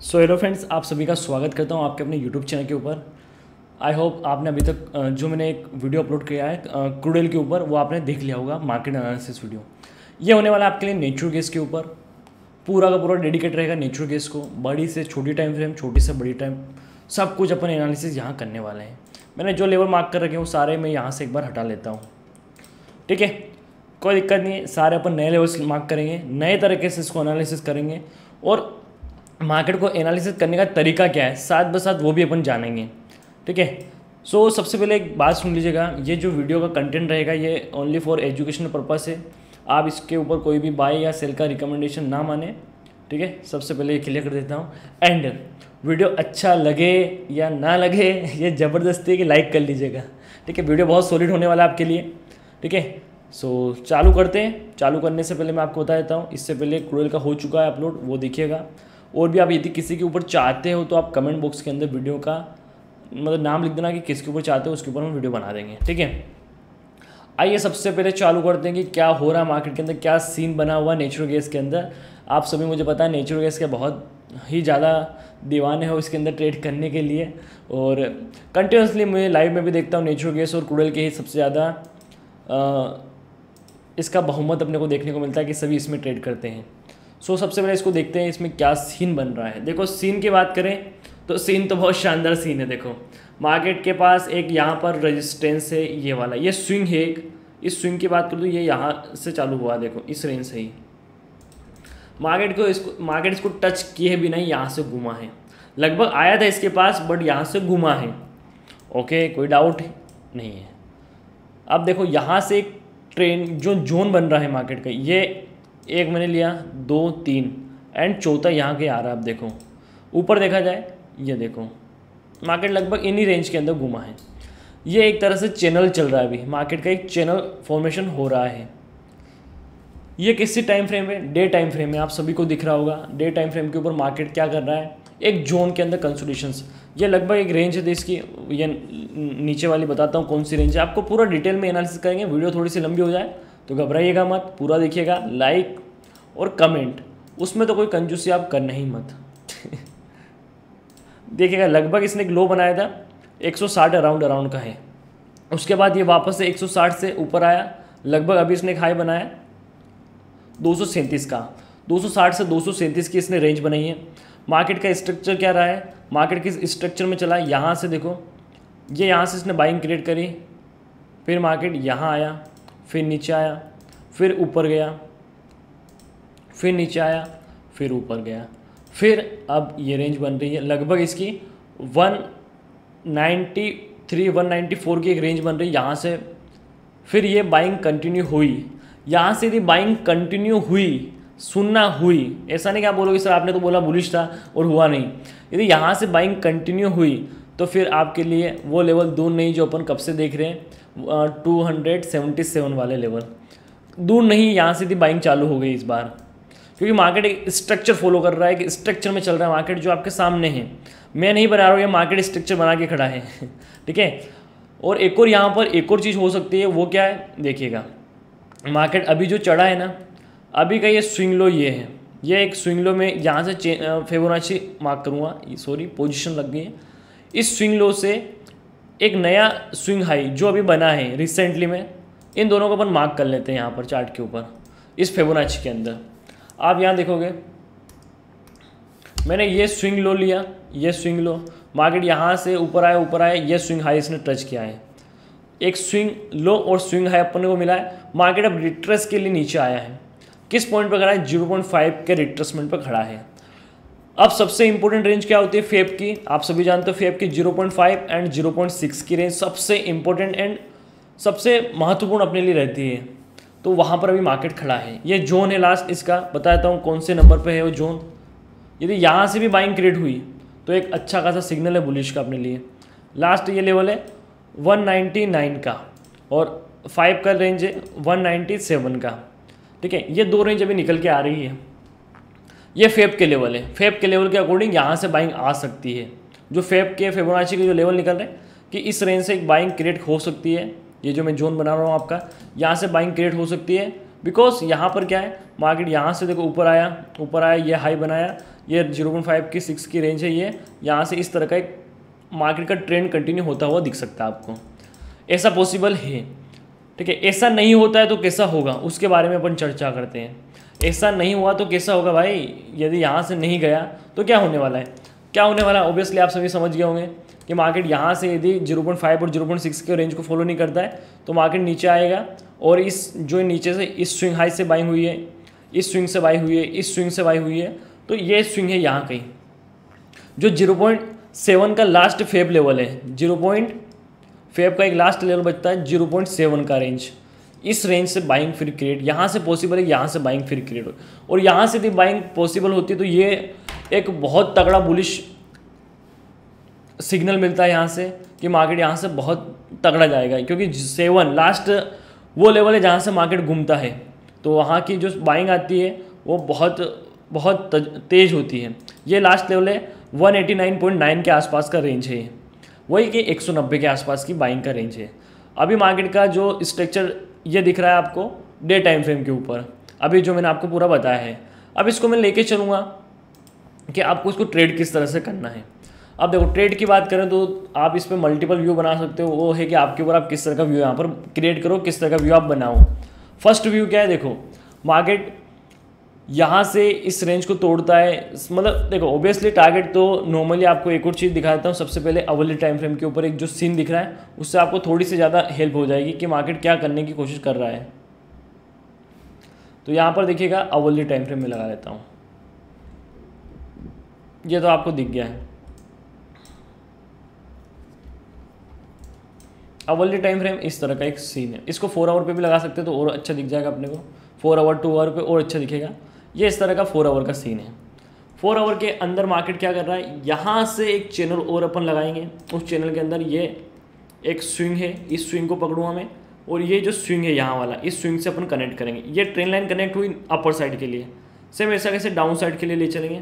So hello friends, आप सभी का स्वागत करता हूं आपके अपने यूट्यूब चैनल के ऊपर। आई होप आपने अभी तक जो मैंने एक वीडियो अपलोड किया है क्रूड ऑयल के ऊपर, वो आपने देख लिया होगा, मार्केट एनालिसिस वीडियो। ये होने वाला है आपके लिए नेचुरल गैस के ऊपर, पूरा का पूरा डेडिकेट रहेगा नेचुरल गैस को। बड़ी से छोटी टाइम फ्रेम, छोटी से बड़ी टाइम, सब कुछ अपन एनालिसिस यहाँ करने वाले हैं। मैंने जो लेवल मार्क कर रखे हैं वो सारे मैं यहाँ से एक बार हटा लेता हूँ, ठीक है। कोई दिक्कत नहीं है, सारे अपन नए लेवल्स मार्क करेंगे, नए तरीके से इसको एनालिसिस करेंगे और मार्केट को एनालिसिस करने का तरीका क्या है साथ ब साथ वो भी अपन जानेंगे, ठीक है। सो सबसे पहले एक बात सुन लीजिएगा, ये जो वीडियो का कंटेंट रहेगा ये ओनली फॉर एजुकेशनल पर्पस है। आप इसके ऊपर कोई भी बाय या सेल का रिकमेंडेशन ना माने, ठीक है। सबसे पहले ये क्लियर कर देता हूँ। एंड वीडियो अच्छा लगे या ना लगे, ये ज़बरदस्ती है कि लाइक कर लीजिएगा, ठीक है। वीडियो बहुत सॉलिड होने वाला है आपके लिए, ठीक है। सो चालू करते हैं। चालू करने से पहले मैं आपको बता देता हूँ, इससे पहले क्रूड ऑयल का हो चुका है अपलोड, वो देखिएगा। और भी आप यदि किसी के ऊपर चाहते हो तो आप कमेंट बॉक्स के अंदर वीडियो का मतलब नाम लिख देना कि किसके ऊपर चाहते हो, उसके ऊपर हम वीडियो बना देंगे, ठीक है। आइए सबसे पहले चालू करते हैं कि क्या हो रहा है मार्केट के अंदर, क्या सीन बना हुआ नेचुरल गैस के अंदर। आप सभी मुझे पता है नेचुरल गैस के बहुत ही ज़्यादा दीवाने हो इसके अंदर ट्रेड करने के लिए, और कंटिन्यूसली मैं लाइव में भी देखता हूँ नेचुरल गैस और क्रूड ऑयल के ही सबसे ज़्यादा इसका बहुमत अपने को देखने को मिलता है कि सभी इसमें ट्रेड करते हैं। सो सबसे पहले इसको देखते हैं इसमें क्या सीन बन रहा है। देखो सीन की बात करें तो सीन तो बहुत शानदार सीन है। देखो मार्केट के पास एक यहाँ पर रेजिस्टेंस है, ये वाला, ये स्विंग है एक। इस स्विंग की बात करूँ तो ये यहाँ से चालू हुआ, देखो इस रेंज से ही मार्केट इसको टच किए भी नहीं, यहाँ से घुमा है। लगभग आया था इसके पास बट यहाँ से घुमा है, ओके, कोई डाउट नहीं है। अब देखो यहाँ से एक ट्रेंड जो जोन बन रहा है मार्केट का, ये एक मैंने लिया, 2 3 एंड चौथा यहाँ के आ रहा है। अब देखो ऊपर देखा जाए, ये देखो मार्केट लगभग इन्हीं रेंज के अंदर घुमा है। ये एक तरह से चैनल चल रहा है, अभी मार्केट का एक चैनल फॉर्मेशन हो रहा है। ये किसी टाइम फ्रेम है, डे टाइम फ्रेम है, आप सभी को दिख रहा होगा। डे टाइम फ्रेम के ऊपर मार्केट क्या कर रहा है, एक जोन के अंदर कंसोलिडेशंस। ये लगभग एक रेंज है इसकी, ये नीचे वाली बताता हूँ कौन सी रेंज है, आपको पूरा डिटेल में एनालिसिस करेंगे। वीडियो थोड़ी सी लंबी हो जाए तो घबराइएगा मत, पूरा देखिएगा, लाइक और कमेंट, उसमें तो कोई कंजूसी आप करना ही मत। देखिएगा लगभग इसने एक लो बनाया था 160 अराउंड का है, उसके बाद ये वापस से 160 से ऊपर आया। लगभग अभी इसने एक हाई बनाया 237 का, 260 से 237 की इसने रेंज बनाई है। मार्केट का स्ट्रक्चर क्या रहा है, मार्केट किस स्ट्रक्चर में चला, यहाँ से देखो, ये यहाँ से इसने बाइंग क्रिएट करी, फिर मार्केट यहाँ आया, फिर नीचे आया, फिर ऊपर गया, फिर नीचे आया, फिर ऊपर गया, फिर अब ये रेंज बन रही है। लगभग इसकी 193 194 की एक रेंज बन रही है यहाँ से। फिर ये बाइंग कंटिन्यू हुई, यहाँ से यदि बाइंग कंटिन्यू हुई, सुनना हुई, ऐसा नहीं कि आप बोलोगे सर आपने तो बोला बुलिश था और हुआ नहीं। यदि यहाँ से बाइंग कंटिन्यू हुई तो फिर आपके लिए वो लेवल दूर नहीं जो अपन कब से देख रहे हैं, 277 वाले लेवल दूर नहीं। यहाँ से यदि बाइंग चालू हो गई इस बार, क्योंकि मार्केट एक स्ट्रक्चर फॉलो कर रहा है कि स्ट्रक्चर में चल रहा है मार्केट, जो आपके सामने है, मैं नहीं बना रहा हूँ, ये मार्केट स्ट्रक्चर बना के खड़ा है। ठीक है। और एक और यहाँ पर एक और चीज़ हो सकती है, वो क्या है देखिएगा, मार्केट अभी जो चढ़ा है ना, अभी का ये स्विंग लो ये है, ये एक स्विंग लो में यहाँ से फिबोनाची मार्क करूँगा, सॉरी पोजीशन लग गई है। इस स्विंग लो से एक नया स्विंग हाई जो अभी बना है रिसेंटली में, इन दोनों को अपन मार्क कर लेते हैं यहाँ पर चार्ट के ऊपर, इस फिबोनाची के अंदर। आप यहाँ देखोगे मैंने ये स्विंग लो लिया, ये स्विंग लो, मार्केट यहाँ से ऊपर आया, ये स्विंग हाई इसने टच किया है। एक स्विंग लो और स्विंग हाई अपने को मिला है। मार्केट अब रिट्रेस के लिए नीचे आया है, किस पॉइंट पर खड़ा है, 0.5 के रिट्रेसमेंट पर खड़ा है। अब सबसे इंपॉर्टेंट रेंज क्या होती है फेब की, आप सभी जानते हो फेब की 0.5 एंड 0.6 की रेंज सबसे इंपॉर्टेंट एंड सबसे महत्वपूर्ण अपने लिए रहती है। तो वहाँ पर अभी मार्केट खड़ा है, ये जोन है लास्ट इसका, बताता हूँ कौन से नंबर पे है वो जोन। यदि यहाँ से भी बाइंग क्रिएट हुई तो एक अच्छा खासा सिग्नल है बुलिश का अपने लिए। लास्ट ये लेवल है 199 का और 5 का रेंज है 197 का, ठीक है। ये दो रेंज अभी निकल के आ रही है, ये फेब के लेवल है। फेब के लेवल के अकॉर्डिंग यहाँ से बाइंग आ सकती है, जो फेब के फिबोनाची के जो लेवल निकल रहे हैं कि इस रेंज से एक बाइंग क्रिएट हो सकती है। ये जो मैं जोन बना रहा हूँ आपका, यहाँ से बाइंग क्रिएट हो सकती है बिकॉज यहाँ पर क्या है, मार्केट यहाँ से देखो ऊपर आया, ये हाई बनाया, ये 0.5 की 6 की रेंज है, ये यहाँ से इस तरह का एक मार्केट का ट्रेंड कंटिन्यू होता हुआ दिख सकता है आपको। ऐसा पॉसिबल है, ठीक है। ऐसा नहीं होता है तो कैसा होगा, उसके बारे में अपन चर्चा करते हैं। ऐसा नहीं हुआ तो कैसा होगा भाई, यदि यहाँ से नहीं गया तो क्या होने वाला है, क्या होने वाला है। ऑब्वियसली आप सभी समझ गए होंगे कि मार्केट यहाँ से यदि 0.5 और 0.6 के रेंज को फॉलो नहीं करता है तो मार्केट नीचे आएगा, और इस जो नीचे से इस स्विंग हाई से बाइंग हुई है, इस स्विंग से बाई हुई है, इस स्विंग से बाई हुई है, तो ये स्विंग है यहाँ कहीं, जो 0.7 का लास्ट फेब लेवल है। 0.5 का एक लास्ट लेवल बचता है 0.7 का रेंज। इस रेंज से बाइंग फिर क्रिएट यहाँ से पॉसिबल है, यहाँ से बाइंग फिर क्रिएट हो, और यहाँ से यदि बाइंग पॉसिबल होती है तो ये एक बहुत तगड़ा बुलिश सिग्नल मिलता है यहाँ से कि मार्केट यहाँ से बहुत तगड़ा जाएगा, क्योंकि 7 लास्ट वो लेवल है जहाँ से मार्केट घूमता है, तो वहाँ की जो बाइंग आती है वो बहुत तेज़ होती है। ये लास्ट लेवल है 189.9 के आसपास का रेंज है, वही कि 190 के आसपास की बाइंग का रेंज है। अभी मार्केट का जो स्ट्रक्चर ये दिख रहा है आपको डे टाइम फ्रेम के ऊपर, अभी जो मैंने आपको पूरा बताया है। अब इसको मैं लेके चलूँगा कि आपको इसको ट्रेड किस तरह से करना है। अब देखो, ट्रेड की बात करें तो आप इस पर मल्टीपल व्यू बना सकते हो, वो है कि आपके ऊपर आप किस तरह का व्यू यहाँ पर क्रिएट करो, किस तरह का व्यू आप बनाओ। फर्स्ट व्यू क्या है, देखो मार्केट यहाँ से इस रेंज को तोड़ता है, मतलब देखो ऑब्वियसली टारगेट तो नॉर्मली आपको एक और चीज़ दिखा देता हूँ। सबसे पहले अवली टाइम फ्रेम के ऊपर एक जो सीन दिख रहा है उससे आपको थोड़ी सी ज़्यादा हेल्प हो जाएगी कि मार्केट क्या करने की कोशिश कर रहा है। तो यहाँ पर देखिएगा, अवली टाइम फ्रेम में लगा लेता हूँ, ये तो आपको दिख गया है। अवली टाइम फ्रेम इस तरह का एक सीन है, इसको 4 आवर पे भी लगा सकते हो तो और अच्छा दिख जाएगा अपने को, 4 आवर 2 आवर पे और अच्छा दिखेगा। ये इस तरह का 4 आवर का सीन है। 4 आवर के अंदर मार्केट क्या कर रहा है, यहाँ से एक चैनल और अपन लगाएंगे, उस चैनल के अंदर ये एक स्विंग है, इस स्विंग को पकड़ूंगा मैं, और ये जो स्विंग है यहाँ वाला, इस स्विंग से अपन कनेक्ट करेंगे। ये ट्रेन लाइन कनेक्ट हुई अपर साइड के लिए, सेम ऐसा कैसे डाउन साइड के लिए ले चलेंगे।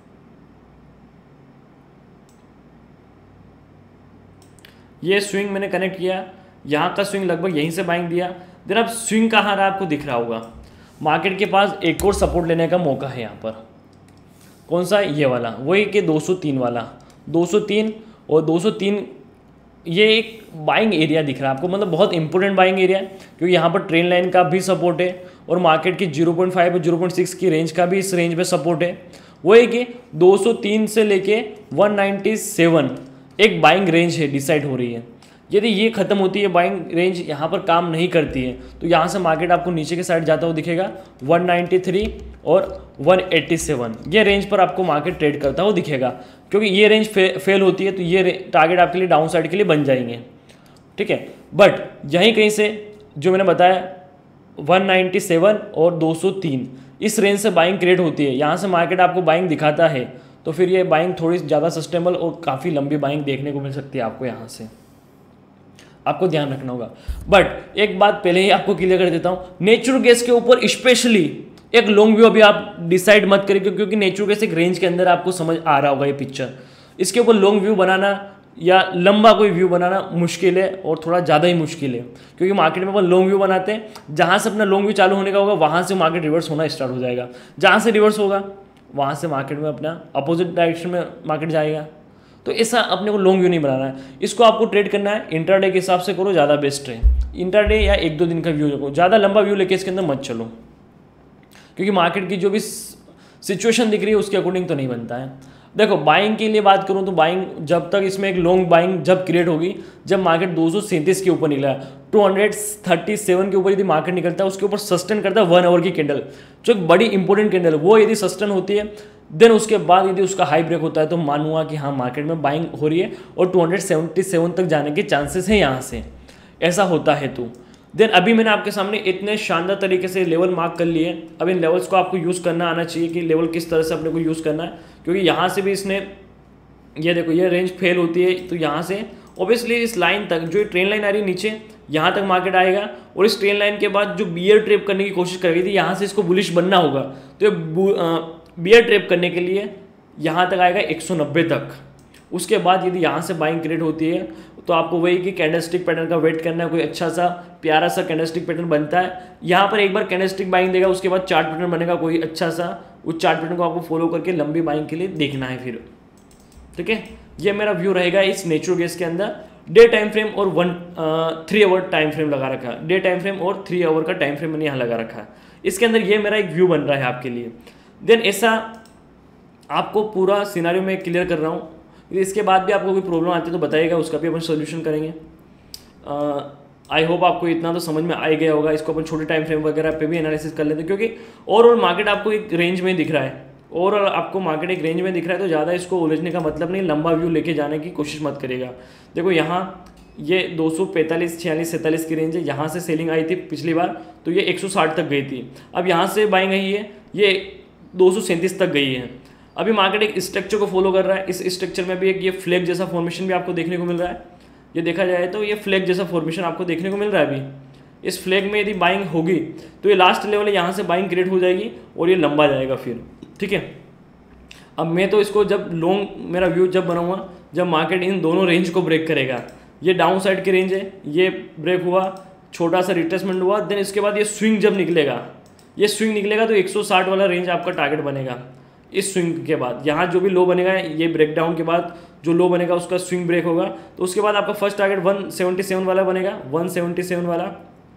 ये स्विंग मैंने कनेक्ट किया, यहाँ का स्विंग लगभग यहीं से बाइंग दिया। देन अब स्विंग कहाँ रहा आपको दिख रहा होगा, मार्केट के पास एक और सपोर्ट लेने का मौका है यहाँ पर। कौन सा, ये वाला, वही कि 203 वाला, 203 और 203, ये एक बाइंग एरिया दिख रहा है आपको, मतलब बहुत इंपॉर्टेंट बाइंग एरिया है, क्योंकि यहाँ पर ट्रेन लाइन का भी सपोर्ट है और मार्केट की 0.5 और 0.6 की रेंज का भी इस रेंज पे सपोर्ट है। वही कि 203 से लेके 197 एक बाइंग रेंज है, डिसाइड हो रही है। यदि ये खत्म होती है, बाइंग रेंज यहाँ पर काम नहीं करती है, तो यहाँ से मार्केट आपको नीचे के साइड जाता हुआ दिखेगा 193 और 187, ये रेंज पर आपको मार्केट ट्रेड करता हुआ दिखेगा। क्योंकि ये रेंज फेल होती है तो ये टारगेट आपके लिए डाउन साइड के लिए बन जाएंगे, ठीक है। बट यहीं कहीं से जो मैंने बताया 197 और 203 इस रेंज से बाइंग क्रिएट होती है, यहाँ से मार्केट आपको बाइंग दिखाता है, तो फिर ये बाइंग थोड़ी ज़्यादा सस्टेनेबल और काफ़ी लंबी बाइंग देखने को मिल सकती है आपको, यहाँ से आपको ध्यान रखना होगा। बट एक बात पहले ही आपको क्लियर कर देता हूँ, नेचुरल गैस के ऊपर स्पेशली एक लॉन्ग व्यू अभी आप डिसाइड मत करिए, क्योंकि नेचुरल गैस एक रेंज के अंदर आपको समझ आ रहा होगा ये पिक्चर। इसके ऊपर लॉन्ग व्यू बनाना या लंबा कोई व्यू बनाना मुश्किल है, और थोड़ा ज़्यादा ही मुश्किल है, क्योंकि मार्केट में अपन लॉन्ग व्यू बनाते हैं, जहाँ से अपना लॉन्ग व्यू चालू होने का होगा वहाँ से मार्केट रिवर्स होना स्टार्ट हो जाएगा, जहाँ से रिवर्स होगा वहाँ से मार्केट में अपना अपोजिट डायरेक्शन में मार्केट जाएगा। तो ऐसा अपने को लॉन्ग व्यू नहीं बनाना है, इसको आपको ट्रेड करना है इंट्राडे के हिसाब से करो, ज़्यादा बेस्ट है। इंट्राडे या 1-2 दिन का व्यू रखो, ज़्यादा लंबा व्यू लेके इसके अंदर मत चलो, क्योंकि मार्केट की जो भी सिचुएशन दिख रही है उसके अकॉर्डिंग तो नहीं बनता है। देखो बाइंग के लिए बात करूं तो बाइंग जब तक इसमें एक लॉन्ग बाइंग जब क्रिएट होगी, जब मार्केट 237 के ऊपर निकला है, 237 के ऊपर यदि मार्केट निकलता है, उसके ऊपर सस्टेन करता है 1 आवर की कैंडल, जो एक बड़ी इंपॉर्टेंट कैंडल है, वो यदि सस्टेन होती है, देन उसके बाद यदि उसका हाई ब्रेक होता है तो मानूंगा कि हाँ मार्केट में बाइंग हो रही है और 277 तक जाने के चांसेस हैं यहाँ से, ऐसा होता है। तो देन अभी मैंने आपके सामने इतने शानदार तरीके से लेवल मार्क कर लिए, अब इन लेवल्स को आपको यूज़ करना आना चाहिए कि लेवल किस तरह से अपने को यूज़ करना है, क्योंकि यहाँ से भी इसने ये देखो ये रेंज फेल होती है, तो यहाँ से ऑब्वियसली इस लाइन तक जो ट्रेन लाइन आ रही है नीचे, यहाँ तक मार्केट आएगा, और इस ट्रेन लाइन के बाद जो बियर ट्रेप करने की कोशिश कर रही थी, यहाँ से इसको बुलिश बनना होगा, तो बियर ट्रेप करने के लिए यहाँ तक आएगा 190 तक। उसके बाद यदि यहाँ से बाइंग क्रिएट होती है तो आपको वही कि कैंडलस्टिक पैटर्न का वेट करना है, कोई अच्छा सा प्यारा सा कैंडलस्टिक पैटर्न बनता है, यहाँ पर एक बार कैंडलस्टिक बाइंग देगा, उसके बाद चार्ट पैटर्न बनेगा कोई अच्छा सा, उस चार्ट पैटर्न को आपको फॉलो करके लंबी बाइंग के लिए देखना है फिर। ठीक है, ये मेरा व्यू रहेगा इस नेचुरल गैस के अंदर। डे टाइम फ्रेम और 3 आवर टाइम फ्रेम लगा रखा है, डे टाइम फ्रेम और 3 आवर का टाइम फ्रेम मैंने यहाँ लगा रखा है। इसके अंदर ये मेरा एक व्यू बन रहा है आपके लिए। देन ऐसा आपको पूरा सिनारियो में क्लियर कर रहा हूँ, इसके बाद भी आपको कोई प्रॉब्लम आती है तो बताइएगा, उसका भी अपन सोल्यूशन करेंगे। आई होप आपको इतना तो समझ में आ ही गया होगा। इसको अपन छोटे टाइम फ्रेम वगैरह पे भी एनालिसिस कर लेते हैं, क्योंकि ओवरऑल मार्केट आपको एक रेंज में दिख रहा है, ओवरऑल आपको मार्केट एक रेंज में दिख रहा है, तो ज़्यादा इसको उलझने का मतलब नहीं, लंबा व्यू लेके जाने की कोशिश मत करिएगा। देखो यहाँ ये 245, 46, 47 की रेंज है, यहाँ से सेलिंग आई थी पिछली बार तो ये 160 तक गई थी, अब यहाँ से बाइंग आई है, ये 237 तक गई है। अभी मार्केट एक स्ट्रक्चर को फॉलो कर रहा है, इस स्ट्रक्चर में भी एक ये फ्लैग जैसा फॉर्मेशन भी आपको देखने को मिल रहा है। ये देखा जाए तो ये फ्लैग जैसा फॉर्मेशन आपको देखने को मिल रहा है। अभी इस फ्लैग में यदि बाइंग होगी तो ये लास्ट लेवल है, यहाँ से बाइंग क्रिएट हो जाएगी और ये लंबा जाएगा फिर। ठीक है, अब मैं तो इसको जब लॉन्ग मेरा व्यू जब बनाऊंगा जब मार्केट इन दोनों रेंज को ब्रेक करेगा, ये डाउन साइड की रेंज है, ये ब्रेक हुआ, छोटा सा रिट्रेसमेंट हुआ, देन इसके बाद ये स्विंग जब निकलेगा, ये स्विंग निकलेगा तो 160 वाला रेंज आपका टारगेट बनेगा। इस स्विंग के बाद यहाँ जो भी लो बनेगा, ये ब्रेकडाउन के बाद जो लो बनेगा उसका स्विंग ब्रेक होगा, तो उसके बाद आपका फर्स्ट टारगेट 177 वाला बनेगा, 177 वाला।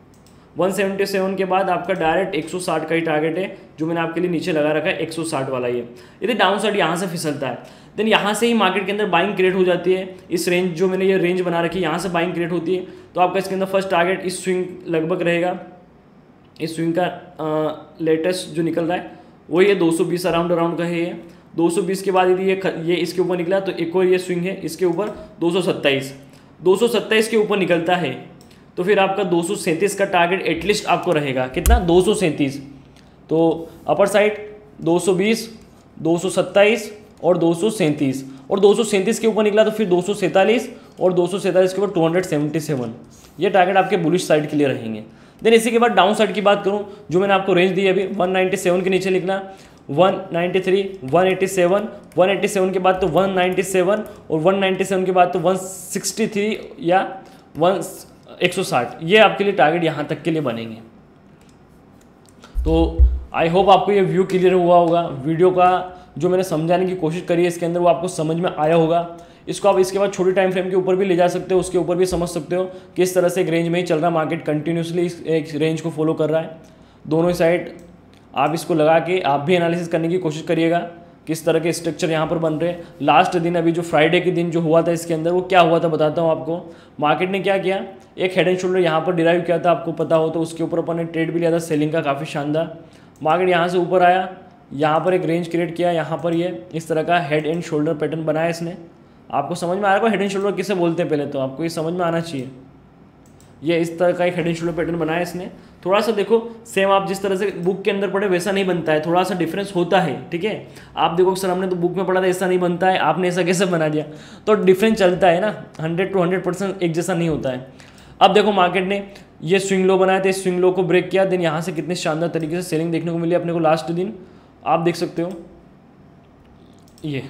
177 के बाद आपका डायरेक्ट 160 का ही टारगेट है जो मैंने आपके लिए नीचे लगा रखा है, 160 वाला ये। यदि डाउन साइड यहाँ से फिसलता है देन यहाँ से ही मार्केट के अंदर बाइंग क्रिएट हो जाती है। इस रेंज जो मैंने ये रेंज बना रखी है, यहाँ से बाइंग क्रिएट होती है, तो आपका इसके अंदर फर्स्ट टारगेट इस स्विंग लगभग रहेगा। इस स्विंग का लेटेस्ट जो निकल रहा है वो ये 220 अराउंड का है। ये 220 के बाद यदि ये इसके ऊपर निकला तो एक और ये स्विंग है इसके ऊपर 227 के ऊपर निकलता है तो फिर आपका 237 का टारगेट एटलीस्ट आपको रहेगा। कितना? 237। तो अपर साइड 220, 227 और 237, और 237 के ऊपर निकला तो फिर 247 और 247 के ऊपर 277। ये टारगेट आपके बुलिश साइड के लिए रहेंगे। देन इसी के बाद डाउन साइड की बात करूं, जो मैंने आपको रेंज दी है अभी 197 के नीचे लिखना, 193, 187, 187 के बाद तो 197 और 197 के बाद तो 163 या 160, ये आपके लिए टारगेट यहाँ तक के लिए बनेंगे। तो आई होप आपको ये व्यू क्लियर हुआ होगा। वीडियो का जो मैंने समझाने की कोशिश करी है इसके अंदर वो आपको समझ में आया होगा। इसको आप इसके बाद छोटे टाइम फ्रेम के ऊपर भी ले जा सकते हो, उसके ऊपर भी समझ सकते हो किस तरह से एक रेंज में ही चल रहा है मार्केट, कंटिन्यूसली एक रेंज को फॉलो कर रहा है। दोनों ही साइड आप इसको लगा के आप भी एनालिसिस करने की कोशिश करिएगा किस तरह के स्ट्रक्चर यहाँ पर बन रहे हैं। लास्ट दिन अभी जो फ्राइडे के दिन जो हुआ था इसके अंदर वो क्या हुआ था बताता हूँ आपको। मार्केट ने क्या किया, एक हेड एंड शोल्डर यहाँ पर डिराइव किया था, आपको पता हो तो उसके ऊपर अपन ने ट्रेड भी लिया था सेलिंग का काफ़ी शानदार। मार्केट यहाँ से ऊपर आया, यहाँ पर एक रेंज क्रिएट किया, यहाँ पर ये इस तरह का हेड एंड शोल्डर पैटर्न बनाया इसने। आपको समझ में आ रहा है हेड एंड शोल्डर किसे बोलते हैं, पहले तो आपको ये समझ में आना चाहिए। ये इस तरह का एक हेड एंड शोल्डर पैटर्न बनाया इसने। थोड़ा सा देखो सेम आप जिस तरह से बुक के अंदर पढ़े वैसा नहीं बनता है, थोड़ा सा डिफरेंस होता है। ठीक है, आप देखो सर हमने तो बुक में पढ़ा था ऐसा नहीं बनता है, आपने ऐसा कैसे बना दिया, तो डिफरेंस चलता है ना, 100 to 100% एक जैसा नहीं होता है। अब देखो मार्केट ने ये स्विंग लो बनाया था, इस स्विंग लो को ब्रेक किया, देन यहाँ से कितने शानदार तरीके से सेलिंग देखने को मिली अपने को लास्ट दिन, आप देख सकते हो। ये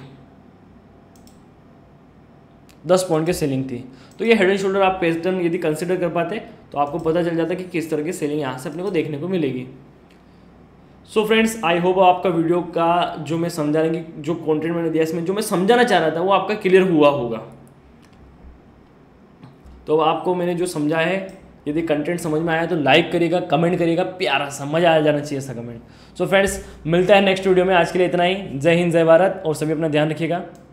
10 पॉइंट की सेलिंग थी। तो ये हेड एंड शोल्डर आप पैटर्न यदि कंसिडर कर पाते तो आपको पता चल जाता कि किस तरह की सेलिंग यहाँ से अपने को देखने को मिलेगी। सो फ्रेंड्स, आई होप आपका वीडियो का जो मैं समझाने की जो कंटेंट मैंने दिया इसमें जो मैं समझाना चाह रहा था वो आपका क्लियर हुआ होगा। तो आपको मैंने जो समझा है यदि कंटेंट समझ में आया तो लाइक करिएगा, कमेंट करिएगा, प्यारा सा मजा आ जाना चाहिए ऐसा कमेंट। सो फ्रेंड्स, मिलता है नेक्स्ट वीडियो में। आज के लिए इतना ही। जय हिंद, जय भारत, और सभी अपना ध्यान रखिएगा।